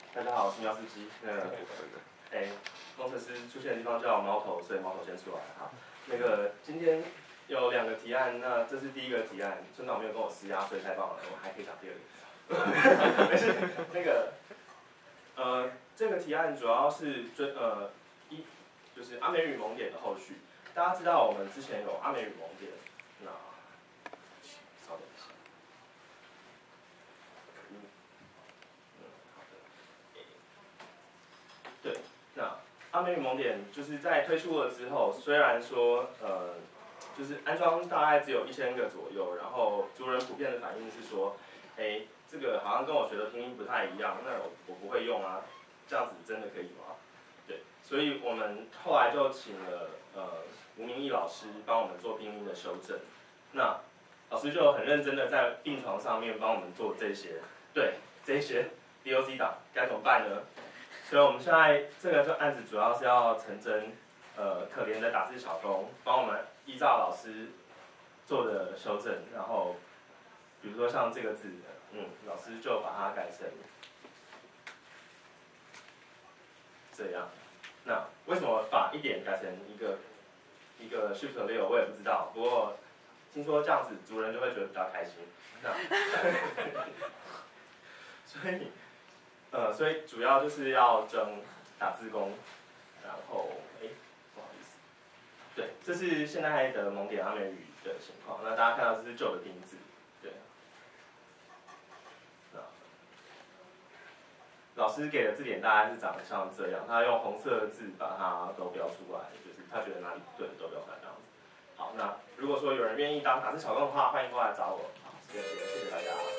大家好，我是喵司机。工程师出现的地方叫猫头，所以猫头先出来哈。今天有2个提案，那这是第一个提案，村长没有跟我施压，所以太棒了，我还可以讲第2个。没事，这个提案主要是就是阿美语萌点的后续。大家知道我们之前有阿美语萌点，那稍等一下。对，那阿美语萌点就是在推出了之后，虽然说就是安装大概只有1000个左右，然后族人普遍的反应是说，这个好像跟我学的拼音不太一样，那我不会用啊，这样子真的可以吗？对，所以我们后来就请了吴明义老师帮我们做拼音的修正，那老师就很认真的在病床上面帮我们做这些DOC 档该怎么办呢？所以我们现在这个案子主要是要陈真，可怜的打字小工帮我们依照老师做的修正，然后比如说像这个字，老师就把它改成这样。那为什么把1点改成一个 Shift6，我也不知道，不过听说这样子族人就会觉得比较开心。那所以主要就是要征打字工，然后不好意思，对，这是现在的萌点阿美语的情况。那大家看到这是旧的丁字，对。老师给的字典大概是长得像这样，他用红色的字把它都标出来，就是他觉得哪里不对都标出来这样子。好，那如果说有人愿意当打字小工的话，欢迎过来找我。好，谢谢大家。